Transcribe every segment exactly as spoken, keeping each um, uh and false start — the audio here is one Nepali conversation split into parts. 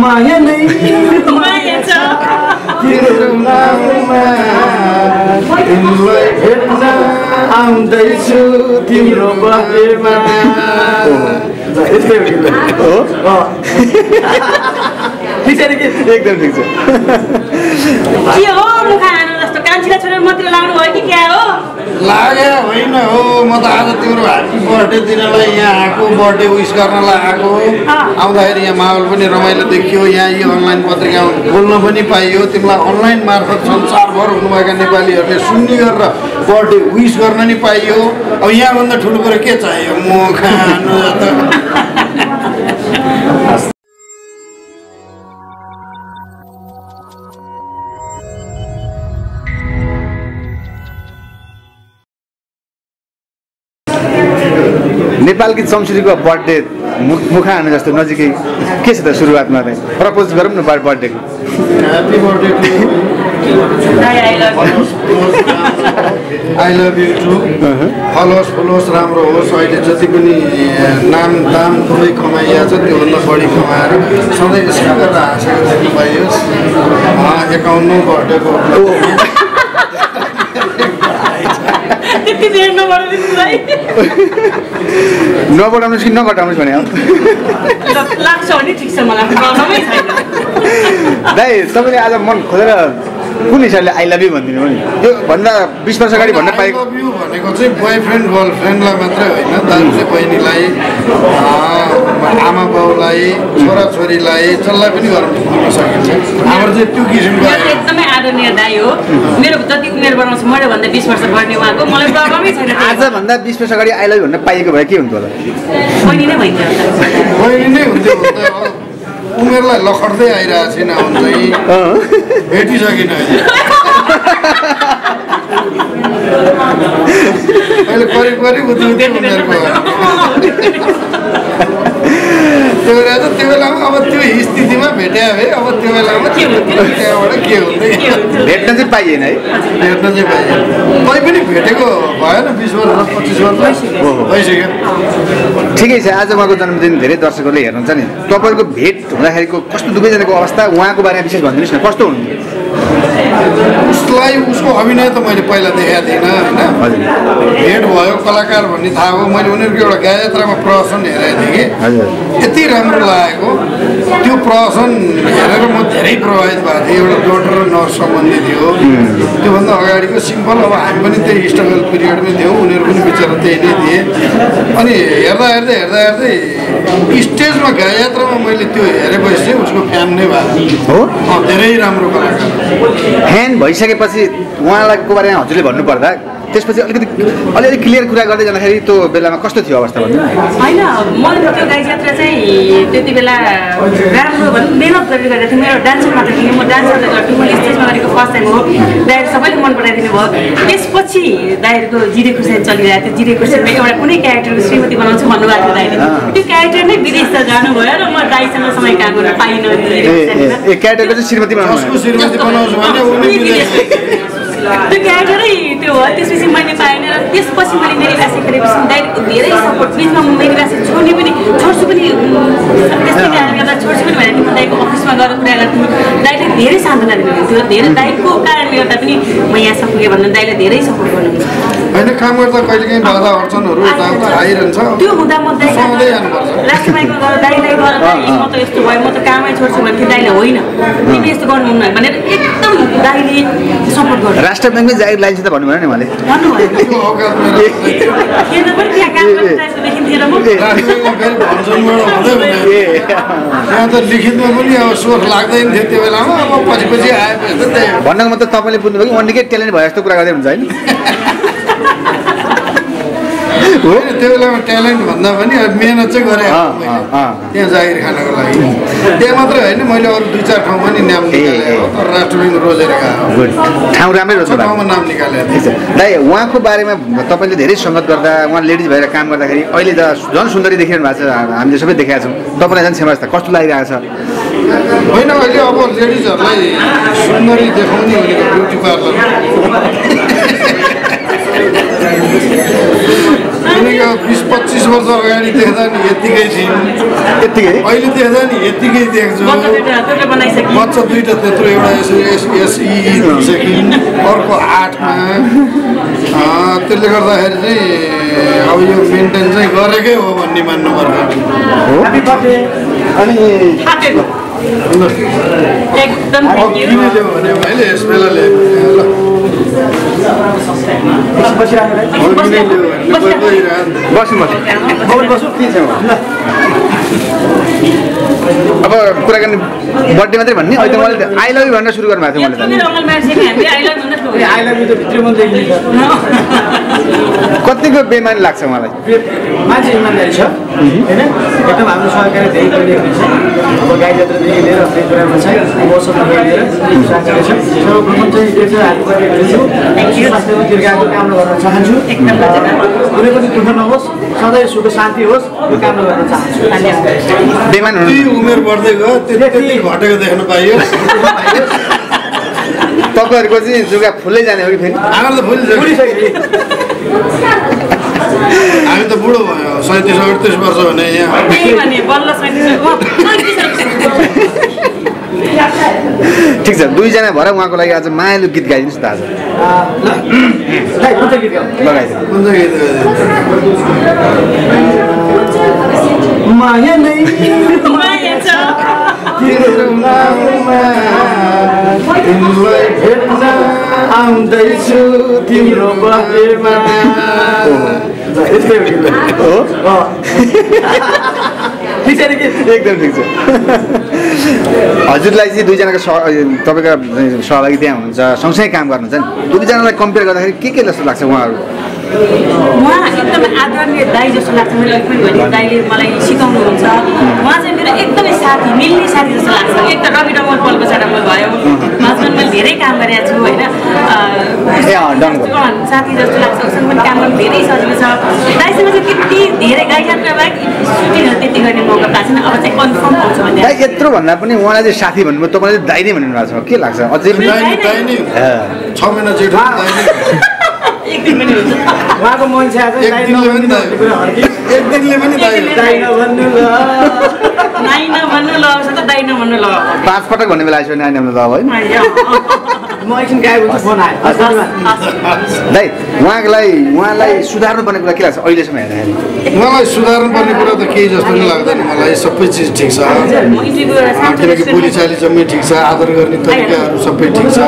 माया नै माया छ तिम्रो नाममा तिमीलाई भेट्न आउँदैछु तिम्रो बर्थडेमा हो ठिक छ नि एकदम ठिक छ के हो मुखा हानु जस्तो कान्छीलाई छोडेर मात्र लाग्नु भयो कि क्या हो लागे होइन हो म त आज तिम्रो ह्याप्पी बर्थडे दिनलाई यहाँ आएको बर्थडे विस गर्नलाई आएको आउँदाखेरि यहाँ माहौल पनि रमाइलो देखियो यहाँ यो अनलाइन पत्रिका बोल्न पनि पाइयो तिमीलाई अनलाइन मार्फत संसारभर हुनुभएका नेपालीहरूले सुन्ने गरेर बर्थडे विस गर्न नि पाइयो अब यहाँभन्दा ठुलो कुरो के चाहियो म खानु नेपाल गीत संस्कृतिको बर्थडे मुखा हानु जस्तो नजिकै के छ त सुरुवातमा चाहिँ प्रपोज गरौँ न बर्थडेको happy birthday I love you too फलोस् फलोस् राम्रो होस् अहिले जति पनि नाम दाम दुवै कमाइएको छ त्योभन्दा बढी कमाएर सधैँ यसै गरेर हाँसेको देख्नु पाइयोस् एकाउन्नौ बर्थडेको नबढाउनुहोस् कि नघटाउनुहोस् भने लाग्छ भने ठिक छ मलाई प्रब्लमै छैन दाइ तपाईँले आज मन खोलेर कुन हिसाबले आई लभ यु भनिदिनु हो नि त्यो भन्दा बिस वर्ष अगाडि भन्न पाएको आई लभ यु भनेको चाहिँ बोयफ्रेन्ड गर्लफ्रेन्डलाई मात्रै होइन दाजुले बहिनीलाई आमा बाउलाई छोराछोरीलाई जसलाई पनि गर्न सकिन्छ हाम्रो चाहिँ त्यो किसिमको एकदमै आदरणीय दाइ हो मेरो जति उमेर बनाउँछ मैले भन्दा बिस वर्ष बढ्ने उहाँको मलाई प्रब्लमै छैन आजभन्दा बिस वर्ष अगाडि आई लभ यु भन्न पाइएको भए के हुन्थ्यो होला बहिनी नै भइन्थ्यो बहिनी नै हुन्थ्यो उमेरलाई लखड्दै आइरहेको छैन चाहिँ भेटिसकेन अहिले करिब करिब उति उति उमेरको त्यो बेला त त्यो बेलामा अब त्यो स्थितिमा भेट्या भए अब त्यो बेलामा त्यहाँबाट के हुँदै भेट्न चाहिँ पाइएन है भेट्न चाहिँ पाइएन कोही पनि भेटेको भएन बिस वर्ष पच्चिस वर्ष भइसक्यो ठिकै छ आज उहाँको जन्मदिन धेरै दर्शकहरूले हेर्नुहुन्छ नि तपाईँको भेट हुँदाखेरिको कस्तो दुवैजनाको अवस्था उहाँको बारेमा विशेष भनिदिनुहोस् न कस्तो हुनुहुन्थ्यो उसलाई उसको अभिनय त मैले पहिला देखाएको थिइनँ होइन भेट भयो कलाकार भन्ने थाहा भयो मैले उनीहरूको एउटा गायत्रामा प्रदर्शन हेरेको थिएँ कि यति राम्रो लागेको त्यो प्रदर्शन हेरेर म धेरै प्रभावित भएको थिएँ एउटा डक्टर र नर्स सम्बन्धी थियो त्योभन्दा अगाडिको सिम्पल अब हामी पनि त्यही स्ट्रगल पिरियडमै थियौँ उनीहरू पनि बिचरा त्यही नै थिए अनि हेर्दा हेर्दै हेर्दा हेर्दै स्टेजमा गायत्रामा मैले त्यो हेरेपछि चाहिँ उसको फ्यान नै भएको हो धेरै राम्रो कलाकार फ्यान भइसकेपछि उहाँलाईको बारेमा हजुरले भन्नुपर्दा त्यसपछि अलिकति अलिअलि क्लियर कुरा गर्दै जाँदाखेरि त्यो बेलामा कस्तो थियो अवस्था भन्नु होइन मैले त्यो गाई जात्रा चाहिँ त्यति बेला राम्रो भन्नु मेहनत गरेर गरेको थिएँ मेरो डान्सर मात्र थिएँ म डान्सर गर्थेँ मैले स्टेजमा गरेको फर्स्ट टाइम हो दाइहरू सबैले मन पराइदिनु भयो त्यसपछि दाइहरूको जिरे खुर्सानी चलिरहेको थियो जिरे खुर्सानीमा एउटा कुनै क्यारेक्टरको श्रीमती बनाउँछु भन्नुभएको थियो दाइले त्यो क्यारेक्टर नै विदेश त जानुभयो र म दाइसँग समय काम गर्न पाइनँ ए क्यारेक्टरको चाहिँ श्रीमती बनाउँछु श्रीमती बनाउँछु भने त्यो क्यारेक्टरै त्यो हो त्यसपछि मैले पाएन र त्यसपछि मैले मेरी भाषा खेलेपछि दाइको धेरै सपोर्ट बिचमा म मेरी भाषा छोड्ने पनि छोड्छु पनि त्यसै कारणले गर्दा छोड्छु पनि भनेर म दाइको अफिसमा गएर कुरा गर्थेँ दाइले धेरै सान्त्वना दिनुहुन्थ्यो धेरै दाइको कारणले गर्दा पनि म यहाँ सपुगेँ भनेर दाइले धेरै सपोर्ट गर्नुहुन्छ होइन काम गर्दा कहिलेकाहीँ बाधा अडचनहरू यताउता आइरहन्छ त्यो हुँदा म दाइ सँगै जानुपर्छ राष्ट्रबाइको गएर दाइलाई गएर म त यस्तो भयो म त कामै छोड्छु भन्थेँ दाइले होइन तिमी यस्तो गर्नुहुन्न भनेर एकदम दाइले सपोर्ट गर्नु राष्ट्र ब्याङ्कमै जागिर लाइन्छ त भन्नुभयो नि मैले त्यहाँ त लिखितमा पनि अब सोच लाग्दैन थियो त्यो बेलामा अब पछि पछि आएपछि त त्यही भन्नको मतलब तपाईँले बुझ्नुभयो कि निकै ट्यालेन्ट भयो जस्तो कुरा गर्दै हुन्छ होइन होइन त्यो बेलामा ट्यालेन्ट भन्दा पनि मेहनत चाहिँ गरेँ त्यहाँ जागिर खानको लागि त्यहाँ मात्रै होइन मैले अरू दुई चार ठाउँमा नि नाम निकालेको तर राष्ट्र ब्याङ्क रोजेर गएको ठाउँ राम्रै रोज्नु ठाउँमा नाम निकालेको थिएँ दाइ उहाँको बारेमा तपाईँले धेरै सङ्गत गर्दा उहाँ लेडिज भएर काम गर्दाखेरि अहिले त झन् सुन्दरी देखिरहनु भएको छ हामीले सबै देखाएको छौँ तपाईँलाई झन् क्षमता कस्तो लागिरहेको छ होइन अहिले अब लेडिजहरूलाई सुन्दरी देखाउने भनेको ब्युटी पार्लर किनकि बिस पच्चिस वर्ष अगाडि देख्दा नि यतिकै थियौँ यतिकै अहिले देख्दा नि यतिकै देख्छु बच्चा दुईवटा त्यत्रो एउटा एसई सेकेन्ड अर्को आठमा त्यसले गर्दाखेरि चाहिँ अब यो मेन्टेन चाहिँ गरेकै हो भन्ने मान्नुपर्छ अनि एकदम किन ल्याऊ भने मैले यस बेला ल्याएको ल बस्नु बस्नु अब कुराकानी बर्थडे मात्रै भन्ने अहिले मैले आई लभ यु भनेर सुरु गर्नु भएको थियो कतिको बेमानी लाग्छ मलाई मान्छे इमान्दारी छ होइन एकदम हाम्रो सरकारले धेरै गरिदिएको छ अब गाई जात्रादेखि लिएर फ्रेस बनाउनु छ मौसमदेखि लिएर सर्वप्रथम चाहिँ यो चाहिँ हात गरिदिएको छु स्वास्थ्यको दीर्घायु कामना गर्न चाहन्छु कुनै पनि दुःख नहोस् सधैँ सुख शान्ति होस् यो कामना गर्न चाहन्छु बेमान हुनु उमेर बढ्दै गयो त्यति घटेको देख्न पाइयो तपाईँहरूको चाहिँ जुगा फुल्दै जाने हो कि फेरि हाम्रो त फुलिसक्यो हामी त बुढो भयो सैँतिस अडतिस वर्ष भने यहाँ ठिक छ दुईजना भएर उहाँको लागि आज मायालु गीत गाइदिनुहोस् त आज माया नै माया छ तिमीलाई भेट्न आउँदैछु तिम्रो बर्थडेमा एकदम ठिक छ हजुरलाई चाहिँ दुईजनाको तपाईँको सहभागी त्यहाँ हुनुहुन्छ सँगसँगै काम गर्नुहुन्छ नि दुईजनालाई कम्पेयर गर्दाखेरि के के जस्तो लाग्छ उहाँहरू उहाँ एकदमै आदरणीय दाई जस्तो लाग्छ मैले पनि भने दाईले मलाई सिकाउनुहुन्छ उहाँ चाहिँ मेरो एकदमै साथी मिल्ने साथी जस्तो लाग्छ एक त रवि डमल पल्को छाडामा भयो उहाँसँग मैले धेरै काम गरेको छु होइन साथी जस्तो लाग्छ उसँग पनि काम गर्नु धेरै सजिलो छ दाईसँग चाहिँ त्यति धेरै गाई जात्रा बाहेक सुटिङहरू त्यति गर्ने मौका पाएको छैन अब चाहिँ कन्फर्म पाउँछ भने यत्रो भन्दा पनि उहाँलाई चाहिँ साथी भन्नुभयो तपाईँले दाइ नै भन्नु भएको छ के लाग्छ अझै छ महिना जेठो उहाँको मान्छे आज एक दिनले पनि दाइ नभन्नु ल नाइ नभन्नु ल त दाइ नभन्नु ल पाँच पटक भन्ने बेला आइसक्यो नाइ नभन्नु ल है म एकछिन गायब हुन्छ फोन आयो दाइ उहाँलाई उहाँलाई सुधार्नुपर्ने कुरा के लाग्छ अहिलेसम्म हेर्दाखेरि मलाई सुधार्नुपर्ने कुरा त केही जस्तो पनि लाग्दैन मलाई सबै चिज ठिक छ किनकि बोलीचाली जम्मै ठिक छ आदर गर्ने तरिकाहरू सबै ठिक छ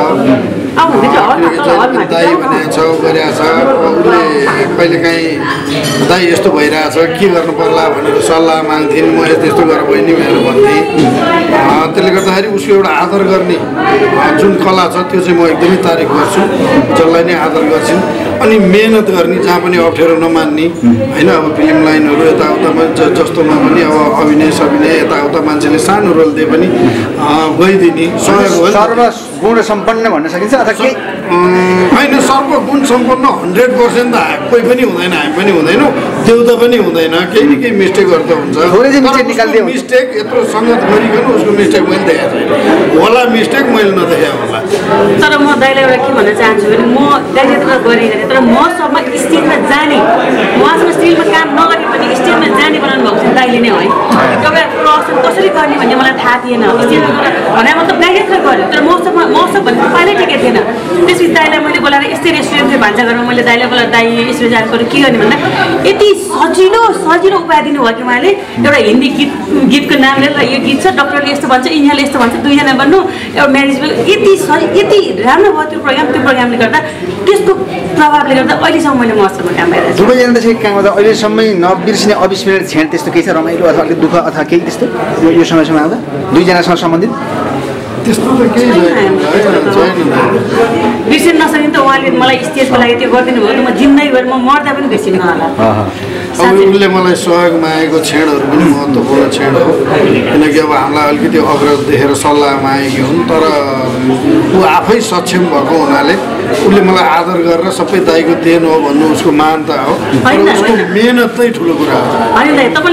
दाई भनेको छ गरेको छ उसले कहिलेकाहीँ दाई यस्तो भइरहेछ के गर्नु पर्ला भनेर सल्लाह माग्थिन् म यस्तो यस्तो गरेर बहिनी भनेर भन्थेँ त्यसले गर्दाखेरि उसको एउटा आदर गर्ने जुन कला छ त्यो चाहिँ म एकदमै तारिफ गर्छु जसलाई नै आदर गर्छन् अनि मेहनत गर्ने जहाँ पनि अप्ठ्यारो नमान्ने होइन अब फिल्म लाइनहरू यताउतामा जस्तोमा पनि अब अभिनय सभिनय यताउता मान्छेले सानो रोल दिए पनि गइदिने सहयोग सर्वगुण सम्पन्न भन्न सकिन्छ अथवा होइन सर्वगुण सम्पन्न हन्ड्रेड पर्सेन्ट त कोही पनि हुँदैन हामी पनि हुँदैनौँ देउता पनि हुँदैन केही न केही मिस्टेकहरू त हुन्छ मिस्टेक यत्रो सङ्गत गरिकन उसको मिस्टेक मैले देखाएको छैन होला मिस्टेक मैले नदेखाएको होला तर म दाइलाई एउटा के भन्न चाहन्छु भने म दाइ जत्रा गरेँ तर मसँग स्टेजमा जाने उहाँसँग स्टिलमा काम नगरे पनि स्टेजमा जाने बनाउनु भएको चाहिँ दाइले नै है एउटा प्रसन कसरी गर्ने भन्ने मलाई थाहा थिएन स्टेजमा भने मतलब दाइ जत्रा गऱ्यो तर मसँग मसँग भन्ने पहिल्यै ठिकै थिएन त्यसपछि दाइलाई मैले बोलाएर यस्तै रेस्टुरेन्ट चाहिँ भान्साघरमा मैले दाइलाई बोलाएर दाइ यसरी जानु पऱ्यो के गर्ने भन्दा यति सजिलो सजिलो उपाय दिनुभयो कि उहाँले एउटा हिन्दी गीत गीतको नाम लिएर यो गीत छ डक्टरले यस्तो भन्छ यिनीहरूले यस्तो भन्छ दुईजना भन्नु एउटा म्यानेजमेन्ट यति सजि यति राम्रो भयो त्यो प्रोग्राम त्यो प्रोग्रामले गर्दा त्यसको प्रभावले गर्दा अहिलेसम्म मैले मसँग काम गरेको छु दुवैजना त्यसरी काम गर्दा अहिलेसम्म नबिर्सिने अविस्मरणीय क्षण त्यस्तो केही छ रमाइलो अथवा अलिक दुःख अथवा केही त्यस्तो यो समयसम्म आउँदा दुईजनासँग सम्बन्धित त्यस्तो त केही बिर्सिन नसकिने त उहाँले मलाई स्टेजको लागि त्यो गरिदिनु भयो म जिन्दगीभर म मर्दा पनि बिर्सिनु होला अब उसले मलाई सहयोग मागेको क्षणहरू पनि महत्त्वपूर्ण क्षण हो किनकि अब हामीलाई अलिकति अग्रज देखेर सल्लाह मागेकी हुन् तर ऊ आफै सक्षम भएको हुनाले उसले मलाई आदर गरेर सबै दाइको देन हो भन्नु उसको मान्यता हो तर उसको मेहनत चाहिँ ठुलो कुरा हो होइन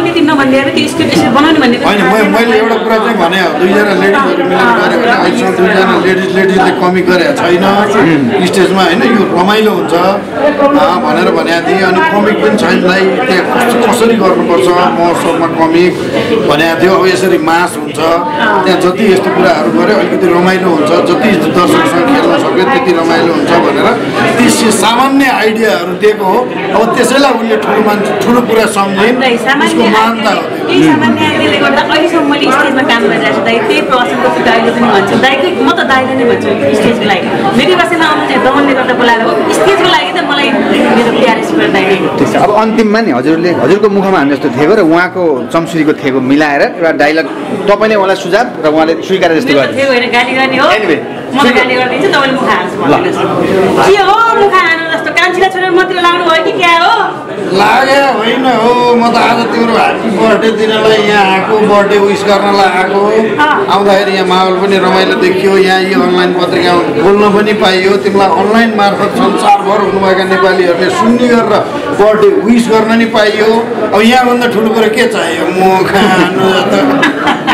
मैले एउटा कुरा चाहिँ भने हो दुईजना लेडिजहरू मिलेर गऱ्यो भने अहिलेसम्म दुईजना लेडिज लेडिजले कमी गरेको छैन स्टेजमा होइन यो रमाइलो हुन्छ भनेर भनेको थिएँ अनि कमिक पनि छैन दाइ त्यहाँ कसरी गर्नुपर्छ महोत्सवमा कमिक भनेको थियो अब यसरी मास हुन्छ त्यहाँ जति यस्तो कुराहरू गऱ्यो अलिकति रमाइलो हुन्छ जति दर्शकसँग खेल्न सक्यो त्यति रमाइलो हुन्छ भनेर ती सामान्य आइडियाहरू दिएको हो अब त्यसैलाई उसले ठुलो मान्छे ठुलो कुरा सम्झे उसको मान्यता हो सामान्य आइडियाले गर्दा अहिलेसम्म मैले स्टेजमा काम गरिरहेको छु दाइ त्यही प्रसङ्गको दाइले पनि भन्छु दाइकै म त दाइले नै भन्छु स्टेजको लागि मेरो बसेमा आउनु चाहिँ दमनले गर्दा बोलाएर हो स्टेजको लागि त मलाई मेरो प्यारे सुपर दाइले ठिक छ अब अन्तिममा नि हजुरले हजुरको मुखमा हाने जस्तो थियो र उहाँको चम्सुरीको थिएको मिलाएर एउटा डाइलग तपाईँले उहाँलाई सुझाव र उहाँले स्वीकार जस्तो गर्यो होइन गाली गर्ने हो मलाई गाली गरिदिन्छु तपाईँले मुख हाल्छु के हो मुख हाल्नु जस्तो कान्छीलाई छोडेर मात्र लाग्नु भयो कि क्या हो लाग्यो होइन हो म त आज तिम्रो ह्याप्पी बर्थडे दिनलाई यहाँ आएको बर्थडे विस गर्नलाई आएको आउँदाखेरि यहाँ माहौल पनि रमाइलो देखियो यहाँ यो अनलाइन पत्रिकामा बोल्न पनि पाइयो तिमीलाई अनलाइन मार्फत संसारभर हुनुभएका नेपालीहरूले सुन्ने गरेर बर्थडे विस गर्न नि पाइयो अब यहाँभन्दा ठुलो कुरो के चाहियो म खानु